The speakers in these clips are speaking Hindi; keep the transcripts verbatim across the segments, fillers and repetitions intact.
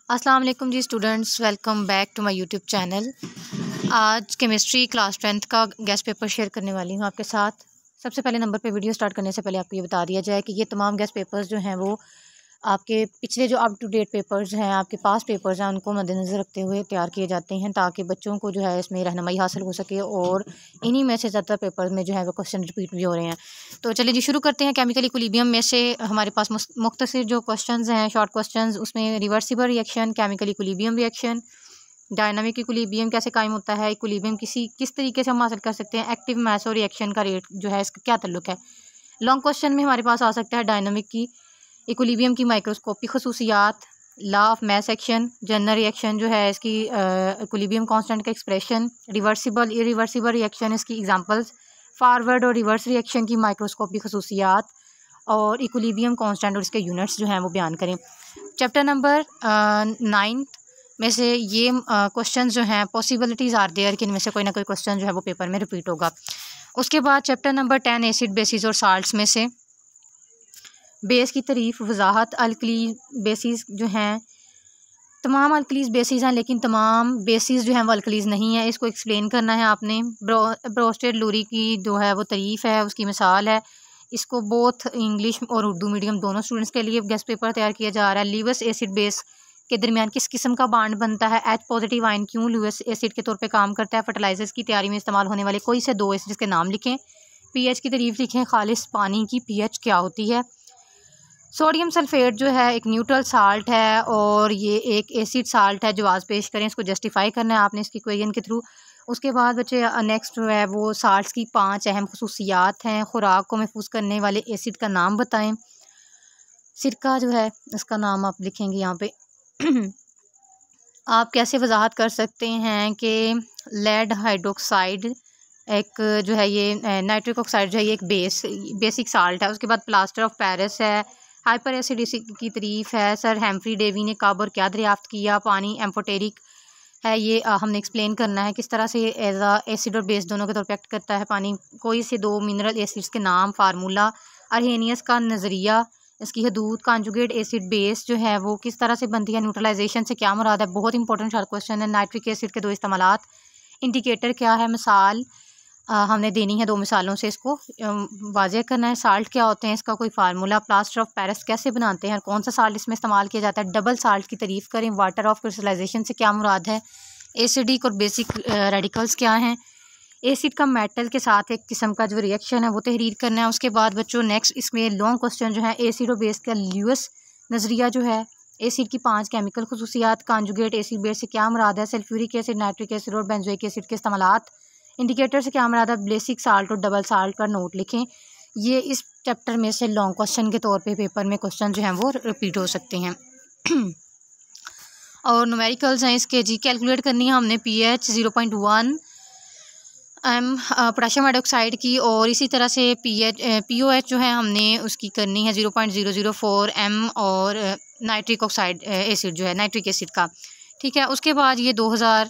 अस्सलाम वालेकुम जी students, welcome back to my YouTube channel. आज केमिस्ट्री क्लास टेंथ का गेस्ट पेपर शेयर करने वाली हूँ आपके साथ। सबसे पहले नंबर पे वीडियो स्टार्ट करने से पहले आपको ये बता दिया जाए कि ये तमाम गेस्ट पेपर्स जो हैं वो आपके पिछले जो अप टू डेट पेपर्स हैं, आपके पास पेपर्स हैं, उनको मद्देनज़र रखते हुए तैयार किए जाते हैं ताकि बच्चों को जो है इसमें रहनुमाई हासिल हो सके और इन्हीं में से ज़्यादातर पेपर में जो है वो क्वेश्चन रिपीट भी हो रहे हैं। तो चलिए जी शुरू करते हैं। केमिकल इक्विलिब्रियम में से हमारे पास मुख्तसर जो क्वेश्चंस हैं, शॉर्ट क्वेश्चंस, उसमें reversible reaction, chemical equilibrium reaction, dynamic equilibrium कैसे कायम होता है, इक्विलिब्रियम किसी किस तरीके से हम हासिल कर सकते हैं, एक्टिव मास और रिएक्शन का रेट जो है इसका क्या ताल्लुक है। लॉन्ग क्वेश्चन में हमारे पास आ सकता है डायनामिक की इक्विलिब्रियम की माइक्रोस्कोपिक खसूसियात, law of mass action, general reaction जो है इसकी इक्विलिब्रियम कांस्टेंट का एक्सप्रेशन, रिवर्सिबल इरिवर्सिबल रिएक्शन इसकी एग्जांपल्स, फॉरवर्ड और रिवर्स रिएक्शन की माइक्रोस्कोपिक खसूसियात और इक्विलिब्रियम कांस्टेंट और इसके यूनिट्स जो हैं वो बयान करें। चैप्टर नंबर नाइन्थ में से ये क्वेश्चन जो हैं पॉसिबिलिटीज़ आर देयर कि इनमें से कोई ना कोई क्वेश्चन जो है वो पेपर में रिपीट होगा। उसके बाद chapter number ten acid bases और साल्ट्स में से बेस की तारीफ, वजाहत, अल्कली बेसिस जो हैं, तमाम अल्कलीज बेसिस हैं लेकिन तमाम बेसिस जो हैं वो अल्कलीज नहीं है, इसको एक्सप्लेन करना है आपने। ब्रो ब्रोस्टेड लूरी की जो है वो तारीफ़ है, उसकी मिसाल है। इसको बोथ इंग्लिश और उर्दू मीडियम दोनों स्टूडेंट्स के लिए गेस्ट पेपर तैयार किया जा रहा है। लीवस एसिड बेस के दरमियान किस किस्म का बॉन्ड बनता है, एच पॉजिटिव आयन क्यों लूवस एसिड के तौर पे काम करता है, फर्टिलाइजर्स की तैयारी में इस्तेमाल होने वाले कोई से दो एसिड्स के नाम लिखें, पीएच की तारीफ लिखें, खालिस पानी की पीएच क्या होती है। सोडियम सल्फेट जो है एक न्यूट्रल साल्ट है और ये एक एसिड साल्ट है, जवाब पेश करें, इसको जस्टिफाई करना है आपने इसकी इक्वेशन के थ्रू। उसके बाद बच्चे नेक्स्ट जो है वो साल्ट्स की पांच अहम खसूसियात हैं। खुराक को महफूज करने वाले एसिड का नाम बताएं। सिरका जो है इसका नाम आप लिखेंगे यहाँ पे। आप कैसे वजाहत कर सकते हैं कि लेड हाइड्रोक्साइड एक जो है ये नाइट्रिक ऑक्साइड जो है ये एक बेस बेसिक साल्ट है। उसके बाद प्लास्टर ऑफ पेरिस है, हाइपर एसिडिसी की तारीफ है, सर हेम्फ्री डेवी ने कब और क्या दरियाफ्त किया, पानी एम्फोटेरिक है, ये आ, हमने एक्सप्लेन करना है किस तरह से एज आ एसिड और बेस दोनों के तौर पर एक्ट करता है पानी। कोई से दो मिनरल एसिड्स के नाम, फार्मूला, अर्हेनियस का नज़रिया, इसकी हदूद, कॉन्जुगेट एसिड बेस जो है वो किस तरह से बनती है, न्यूट्रलाइजेशन से क्या मुराद है, बहुत इंपॉर्टेंट शॉर्ट क्वेश्चन है। नाइट्रिक एसिड के दो इस्तेमालात, इंडिकेटर क्या है, मिसाल आ, हमने देनी है दो मिसालों से इसको वाज़ेह करना है। साल्ट क्या होते हैं, इसका कोई फार्मूला, प्लास्टर ऑफ पेरिस कैसे बनाते हैं, कौन सा साल्ट इसमें इस्तेमाल किया जाता है, डबल साल्ट की तारीफ़ करें, वाटर ऑफ क्रिस्टलाइजेशन से क्या मुराद है, एसिडिक और बेसिक रेडिकल्स क्या हैं, एसिड का मेटल के साथ एक किस्म का जो रिएक्शन है वो तहरीर करना है। उसके बाद बच्चों नेक्स्ट इसमें लॉन्ग क्वेश्चन जो है एसिड और बेस का ल्यूइस नज़रिया जो है, एसिड की पांच केमिकल खसूसियात, कॉन्जुगेट एसिड बेस से क्या मुराद है, सल्फ्यूरिक एसिड, नाइट्रिक एसिड और बेंजोइक एसिड के इस्तेमालात, इंडिकेटर से क्या मुराद है, बेसिक साल्ट और डबल साल्ट का नोट लिखें। ये इस चैप्टर में से लॉन्ग क्वेश्चन के तौर पे पेपर में क्वेश्चन जो हैं वो रिपीट हो सकते हैं। और न्यूमेरिकल्स हैं इसके जी, कैलकुलेट करनी है हमने P H zero point one M potassium hydroxide की, और इसी तरह से P H P O H जो है हमने उसकी करनी है zero point zero zero four M, और नाइट्रिक ऑक्साइड एसिड जो है नाइट्रिक एसिड का, ठीक है। उसके बाद ये दो हज़ार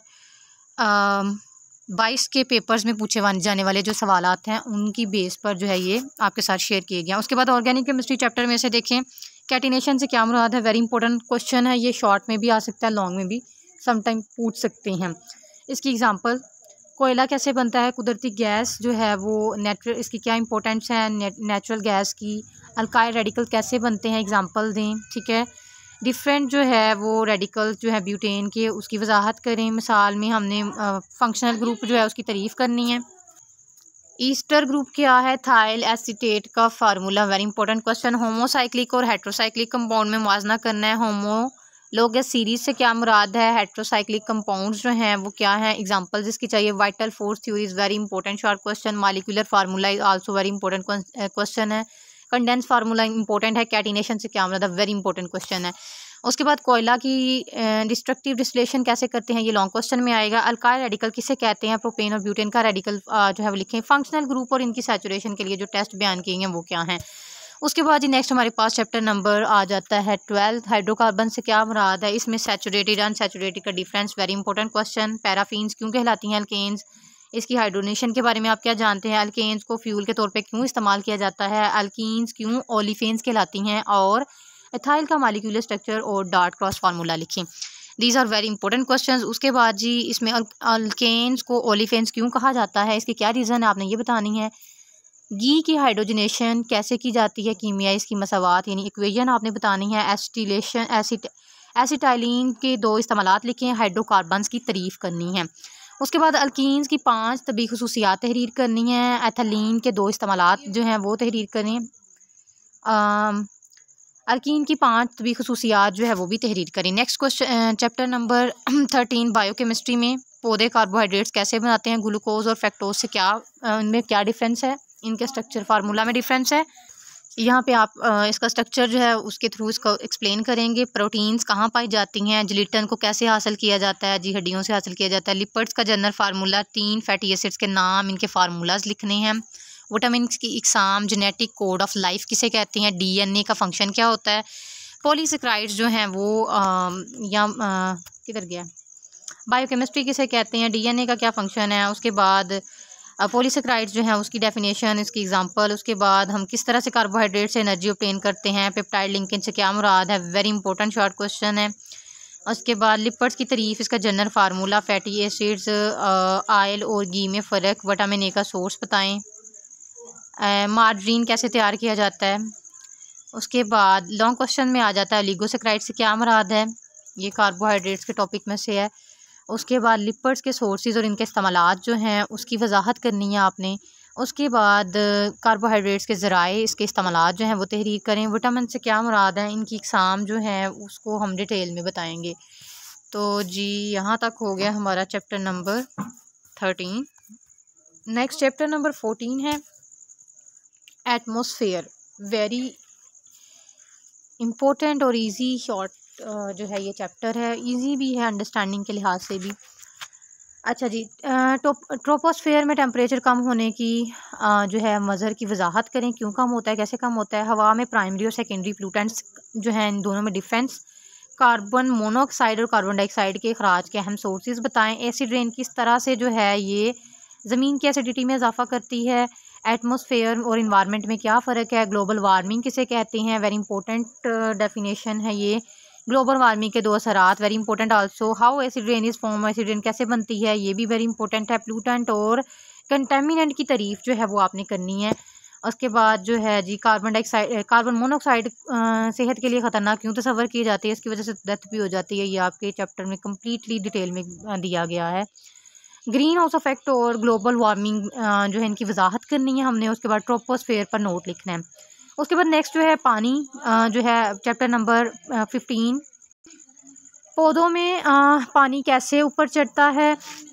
बाईस के पेपर्स में पूछे जाने वाले जो सवालात हैं उनकी बेस पर जो है ये आपके साथ शेयर किए गए। उसके बाद ऑर्गेनिक केमिस्ट्री चैप्टर में से देखें, कैटिनेशन से क्या मुराद है, वेरी इंपॉर्टेंट क्वेश्चन है, ये शॉर्ट में भी आ सकता है, लॉन्ग में भी समटाइम पूछ सकते हैं। इसकी एग्जांपल, कोयला कैसे बनता है, कुदरती गैस जो है वो नेचुरल, इसकी क्या इंपॉर्टेंस है नेचुरल गैस की, अल्काइल रेडिकल कैसे बनते हैं, एग्जांपल दें, ठीक है। डिफरेंट जो है वो रेडिकल जो है ब्यूटेन के, उसकी वजाहत करें, मिसाल में हमने फंक्शनल ग्रुप जो है उसकी तारीफ़ करनी है। ईस्टर ग्रुप क्या है, थाइल एसीटेट का formula, very important question. Homocyclic और हेट्रोसाइक्लिक कंपाउंड में मुआजना करना है, होमो लोग सीरीज से क्या मुराद है, हेट्रोसाइक्लिक कंपाउंड्स जो हैं वो क्या हैं, एग्जांपल्स इसकी चाहिए। Vital force theory is very important short question. Molecular formula is also very important question है। कंडेंस फार्मूला इंपॉर्टेंट है। कैटिनेशन से क्या मतलब, वेरी इंपॉर्टेंट क्वेश्चन है। उसके बाद कोयला की डिस्ट्रक्टिव डिस्टिलेशन कैसे करते हैं, ये लॉन्ग क्वेश्चन में आएगा। अल्काइल रेडिकल किसे कहते हैं, प्रोपेन और ब्यूटेन का रेडिकल जो है वो लिखें। फंक्शनल ग्रुप और इनकी सैचुरेशन के लिए जो टेस्ट बयान किए हैं वो क्या हैं। उसके बाद जी नेक्स्ट हमारे पास चैप्टर नंबर आ जाता है ट्वेल्थ, हाइड्रोकार्बन से क्या मुराद है, इसमें सैचुरेटेड अनसैचुरेटेड का difference, very important question. Paraffins क्यों कहलाती हैं अल्केन्स, इसकी हाइड्रोनेशन के बारे में आप क्या जानते हैं, अल्केन्स को फ्यूल के तौर पे क्यों इस्तेमाल किया जाता है, अल्कीन्स क्यों ओलिफेन्स कहलाती हैं, और एथाइल का मालिक्यूलर स्ट्रक्चर और डार्ट क्रॉस फार्मूला लिखें। These are very important questions. उसके बाद जी इसमें अल्केन्स को ओलिफेंस क्यों कहा जाता है, इसकी क्या रीज़न है, आपने ये बतानी है। घी की हाइड्रोजनेशन कैसे की जाती है, कीमिया इसकी मसावात यानी इक्वेशन आपने बतानी है। एसिटिलेशन एसिट एसिटाइलिन के दो इस्तेमालात लिखें, हाइड्रोकार्बन्स की तारीफ़ करनी है। उसके बाद अल्कीन्स की पांच तबी खुसूसियात तहरीर करनी है। एथिलीन के दो इस्तेमालात जो हैं वो तहरीर करें। अल्कीन की पांच तबी खुसूसियात जो है वो भी तहरीर करें। Next question chapter number thirteen biochemistry में पौधे कार्बोहाइड्रेट्स कैसे बनाते हैं, ग्लूकोज और फ्रक्टोज से क्या उनमें क्या डिफरेंस है, इनके स्ट्रक्चर फार्मूला में डिफरेंस है। यहाँ पे आप इसका स्ट्रक्चर जो है उसके थ्रू इसको एक्सप्लेन करेंगे। प्रोटीन्स कहाँ पाई जाती हैं, जिलेटिन को कैसे हासिल किया जाता है, जी हड्डियों से हासिल किया जाता है। लिपिड्स का जनरल फार्मूला, तीन फैटी एसिड्स के नाम, इनके फार्मूलाज लिखने हैं। विटामिन की इकसाम, जेनेटिक कोड ऑफ लाइफ किसे कहते हैं, डीएनए का फंक्शन क्या होता है। पॉलीसेक्राइड्स जो हैं वो या किधर गया, बायोकेमिस्ट्री किसे कहते हैं, डीएनए का क्या फंक्शन है। उसके बाद पॉलीसेक्राइड्स जो हैं उसकी डेफिनेशन, इसकी एग्जांपल। उसके बाद हम किस तरह से कार्बोहाइड्रेट से एनर्जी ऑब्टेन करते हैं। पेप्टाइड लिंकेज से क्या मुराद है, वेरी इंपॉर्टेंट शॉर्ट क्वेश्चन है। उसके बाद लिपिड्स की तारीफ, इसका general formula, fatty acids, oil और घी में फ़र्क, विटामिन ए का सोर्स बताएं, मार्जरीन कैसे तैयार किया जाता है। उसके बाद लॉन्ग क्वेश्चन में आ जाता है ओलिगोसेक्राइड से क्या मुराद है, ये कार्बोहाइड्रेट्स के टॉपिक में से है। उसके बाद लिपिड्स के सोर्सेज और इनके इस्तेमालात जो हैं उसकी वजाहत करनी है आपने। उसके बाद कार्बोहाइड्रेट्स के ज़राए, इसके इस्तेमालात जो हैं वो तहरीर करें। विटामिन से क्या मुराद है, इनकी इकसाम जो है उसको हम डिटेल में बताएंगे। तो जी यहाँ तक हो गया हमारा chapter number thirteen. Next chapter number fourteen है एटमॉस्फेयर। वेरी इम्पोर्टेंट और इजी शॉर्ट जो है ये चैप्टर है, इजी भी है अंडरस्टैंडिंग के लिहाज से भी। अच्छा जी, ट्रोपोस्फेयर में टेम्परेचर कम होने की जो है मज़हर की वजाहत करें, क्यों कम होता है, कैसे कम होता है। हवा में प्राइमरी और सेकेंडरी प्लूटेंट्स जो हैं इन दोनों में डिफरेंस। कार्बन मोनोऑक्साइड और कार्बन डाइऑक्साइड के अखराज के अहम सोर्सेज बताएं। एसिड रेन किस तरह से जो है ये ज़मीन की एसिडिटी में इजाफा करती है। एटमॉस्फेयर और इन्वायरमेंट में क्या फ़र्क है। ग्लोबल वार्मिंग किसे कहते हैं, वेरी इंपॉर्टेंट डेफिनेशन है ये। ग्लोबल वार्मिंग के दो असरात, very important also. How acid rain is form, acid rain कैसे बनती है, ये भी वेरी इंपॉर्टेंट है। प्लूटेंट और कंटेमिनेंट की तारीफ जो है वो आपने करनी है। उसके बाद जो है जी कार्बन डाइऑक्साइड, कार्बन मोनोऑक्साइड सेहत के लिए ख़तरनाक क्यों तस्वर की जाती है, इसकी वजह से डेथ भी हो जाती है, ये आपके चैप्टर में कम्प्लीटली डिटेल में दिया गया है। ग्रीन हाउस इफेक्ट और ग्लोबल वार्मिंग जो है इनकी वजाहत करनी है हमने। उसके बाद ट्रोपोस्फेयर पर नोट लिखना है। उसके बाद नेक्स्ट जो है पानी जो है चैप्टर नंबर फिफ्टीन। पौधों में पानी कैसे ऊपर चढ़ता है।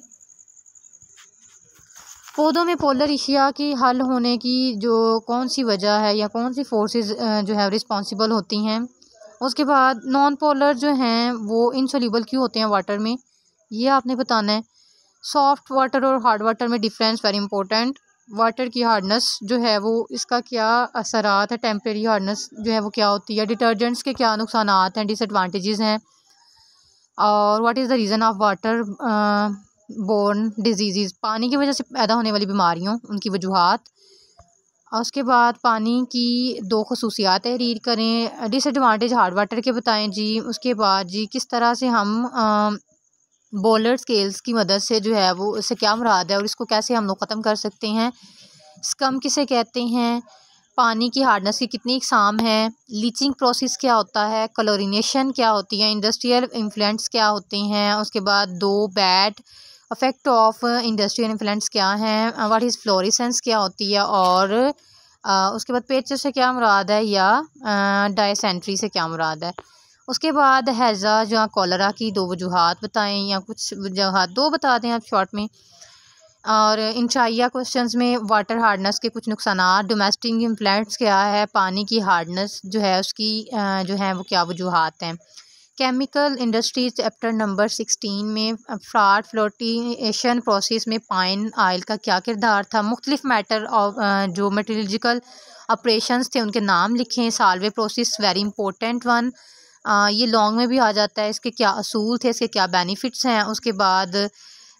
पौधों में पोलर एशिया की हल होने की जो कौन सी वजह है या कौन सी फोर्सेस जो है रिस्पॉन्सिबल होती हैं। उसके बाद नॉन पोलर जो हैं वो इनसोल्यूबल क्यों होते हैं वाटर में, ये आपने बताना है। सॉफ्ट वाटर और हार्ड वाटर में डिफरेंस, वेरी इंपॉर्टेंट। वाटर की हार्डनेस जो है वो इसका क्या असरात है, टेम्परेरी हार्डनेस जो है वो क्या होती है। डिटर्जेंट्स के क्या नुकसानात हैं, डिसएडवांटेजेस हैं। और what is the reason of waterborne diseases, पानी की वजह से पैदा होने वाली बीमारियों, उनकी वजूहात। उसके बाद पानी की दो खसूसियात तहरीर करें। डिसएडवांटेज हार्ड वाटर के बताएं जी। उसके बाद जी किस तरह से हम बोलर स्केल्स की मदद से जो है वो इससे क्या मुराद है और इसको कैसे हम लोग ख़त्म कर सकते हैं। स्कम किसे कहते हैं। पानी की हार्डनेस की कितनी इकसाम है। लीचिंग प्रोसेस क्या होता है। क्लोरीनेशन क्या होती है। इंडस्ट्रियल इन्फ्लुएंट्स क्या होते हैं। उसके बाद दो bad effect of industrial influents क्या हैं। व्हाट इज़ फ्लोरेसेंस क्या होती है। और आ, उसके बाद पेचर से क्या मुराद है या डायसेंट्री से क्या मुराद है। उसके बाद हैज़ा या कॉलरा की दो वजूहात बताएं या कुछ वजूहात दो बता दें आप शॉर्ट में। और इंशाइया क्वेश्चंस में वाटर हार्डनेस के कुछ नुकसानात, डोमेस्टिक इन्फ्लुएंट्स क्या है, पानी की हार्डनेस जो है उसकी जो है वो क्या वजूहात हैं। Chemical industries chapter number sixteen में फ्राड फ्लोटिएशन प्रोसेस में पाइन आयल का क्या किरदार था। मुख्तलिफ मैटर ऑफ जो मेटलर्जिकल ऑपरेशंस थे उनके नाम लिखें। Solvay process, very important one, ये लॉन्ग में भी आ जाता है। इसके क्या असूल थे, इसके क्या बेनिफिट्स हैं। उसके बाद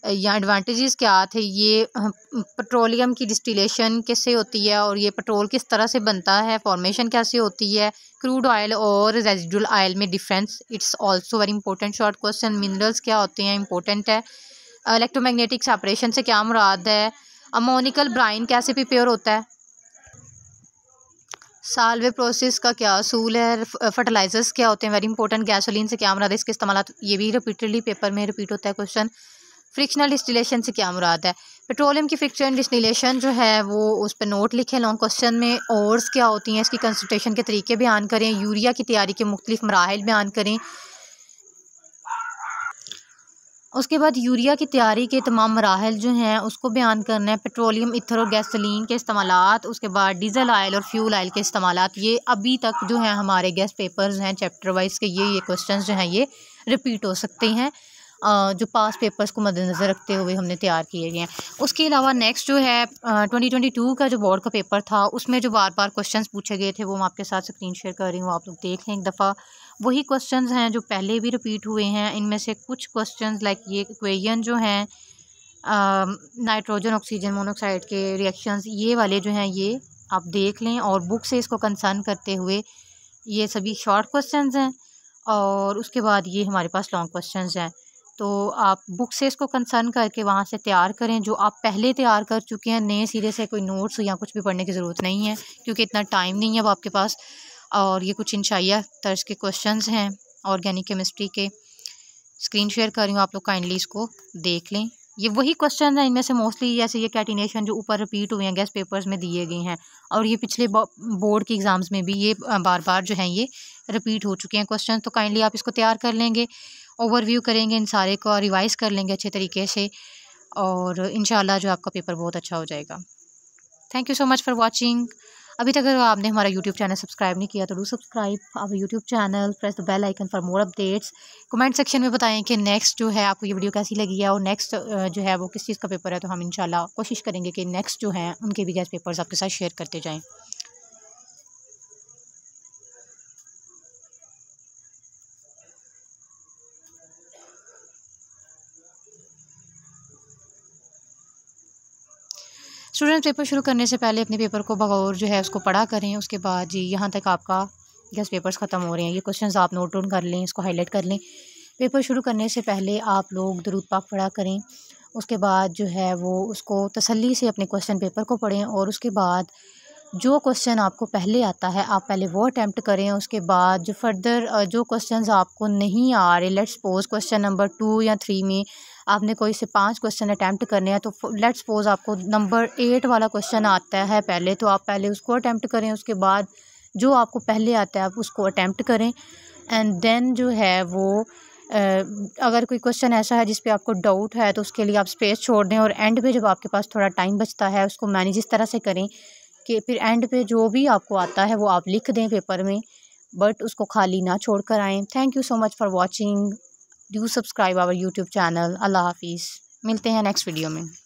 या एडवांटेजेस क्या थे, ये पेट्रोलियम की डिस्टिलेशन कैसे होती है और ये पेट्रोल किस तरह से बनता है, फॉर्मेशन कैसे होती है, क्रूड ऑयल और रेजिडुअल ऑयल में difference, it's also very important short question. Minerals क्या होते हैं, इंपॉर्टेंट है। इलेक्ट्रोमैग्नेटिक सेपरेशन से क्या मुराद है, अमोनिकल ब्राइन कैसे प्रिपेयर होता है, साल्वे प्रोसेस का क्या असूल है, फर्टिलाइजर्स क्या होते हैं, वेरी इंपॉर्टेंट। गैसोलीन से क्या मुराद है, इसके इस्तेमाल, ये भी रिपीटेडली पेपर में रिपीट होता है क्वेश्चन। फ्रिक्शनल डिस्टिलेशन से क्या मुराद है, पेट्रोलियम की फ्रिक्शन डिस्टिलेशन जो है वो उस पर नोट लिखें लॉन्ग क्वेश्चन में। ओर्स क्या होती हैं, इसकी कंसंट्रेशन के तरीके बयान करें। यूरिया की तैयारी के मुख्तलिफ मराहिल बयान करें। उसके बाद यूरिया की तैयारी के तमाम मराहल जो हैं उसको बयान करना है। पेट्रोलियम, ईथर और गैसोलीन के इस्तेमालात, उसके बाद डीजल ऑयल और फ्यूल ऑयल के इस्तेमालात। ये अभी तक जो है हमारे गेस्ट पेपर्स हैं चैप्टर वाइज के, ये ये क्वेश्चंस जो हैं ये रिपीट हो सकते हैं, जो पास पेपर्स को मद्देनज़र रखते हुए हमने तैयार किए गए हैं। उसके अलावा नेक्स्ट जो है ट्वेंटी ट्वेंटी टू का जो बोर्ड का पेपर था उसमें जो बार बार क्वेश्चंस पूछे गए थे वो मैं आपके साथ स्क्रीन शेयर कर रही हूँ, आप लोग देख लें एक दफ़ा। वही क्वेश्चंस हैं जो पहले भी रिपीट हुए हैं। इनमें से कुछ क्वेश्चंस लाइक ये इक्वेशन जो हैं नाइट्रोजन ऑक्सीजन मोनोऑक्साइड के रिएक्शंस, ये वाले जो हैं ये आप देख लें और बुक से इसको कंसर्न करते हुए ये सभी शॉर्ट क्वेश्चंस हैं और उसके बाद ये हमारे पास लॉन्ग क्वेश्चंस हैं। तो आप बुक से इसको कंसर्न करके वहाँ से तैयार करें जो आप पहले तैयार कर चुके हैं। नए सिरे से कोई नोट्स या कुछ भी पढ़ने की ज़रूरत नहीं है क्योंकि इतना टाइम नहीं है अब आपके पास। और ये कुछ इंशाइया तर्ज के क्वेश्चंस हैं ऑर्गेनिक केमिस्ट्री के, स्क्रीन शेयर कर रही हूँ, आप लोग काइंडली इसको देख लें। ये वही क्वेश्चन हैं, इनमें से मोस्टली जैसे ये कैटिनेशन जो ऊपर रिपीट हुए हैं गेस्ट पेपर्स में दिए गए हैं और ये पिछले बोर्ड के एग्ज़ाम्स में भी ये बार बार जो हैं ये रिपीट हो चुके हैं क्वेश्चन। तो काइंडली आप इसको तैयार कर लेंगे, ओवरव्यू करेंगे इन सारे को, रिवाइज़ कर लेंगे अच्छे तरीके से और इंशाल्लाह जो आपका पेपर बहुत अच्छा हो जाएगा। Thank you so much for watching. अभी तक अगर आपने हमारा यूट्यूब चैनल सब्सक्राइब नहीं किया तो do subscribe our YouTube channel, press the bell icon for more updates. Comment section में बताएं कि नेक्स्ट जो है आपको ये वीडियो कैसी लगी है और नेक्स्ट जो है वो किस चीज़ का पेपर है, तो हम इंशाल्लाह कोशिश करेंगे कि नेक्स्ट जो है उनके भी गेस्ट पेपर्स आपके साथ शेयर करते जाएँ। स्टूडेंट पेपर शुरू करने से पहले अपने पेपर को बगौर जो है उसको पढ़ा करें। उसके बाद जी यहाँ तक आपका गेस्ट पेपर्स ख़त्म हो रहे हैं, ये क्वेश्चंस आप नोट डाउन कर लें, इसको हाईलाइट कर लें। पेपर शुरू करने से पहले आप लोग दरूद पाक पढ़ा करें। उसके बाद जो है वो उसको तसल्ली से अपने क्वेश्चन पेपर को पढ़ें और उसके बाद जो क्वेश्चन आपको पहले आता है आप पहले वो अटैम्प्ट करें। उसके बाद जो फर्दर जो क्वेश्चंस आपको नहीं आ रहे, let's suppose question number two या थ्री में आपने कोई से पांच क्वेश्चन अटैम्प्ट करने हैं, तो लेट्स सपोज आपको नंबर एट वाला क्वेश्चन आता है पहले, तो आप पहले उसको अटैम्प्ट करें। उसके बाद जो आपको पहले आता है आप उसको अटैम्प्ट करें एंड देन जो है वो अगर कोई क्वेश्चन ऐसा है जिस पे आपको डाउट है तो उसके लिए आप स्पेस छोड़ दें और एंड पे जब आपके पास थोड़ा टाइम बचता है उसको मैनेज इस तरह से करें कि फिर एंड पे जो भी आपको आता है वो आप लिख दें पेपर में, बट उसको खाली ना छोड़ कर आएँ। Thank you so much for watching, do subscribe our YouTube channel. अल्लाह हाफिज़, मिलते हैं नेक्स्ट वीडियो में।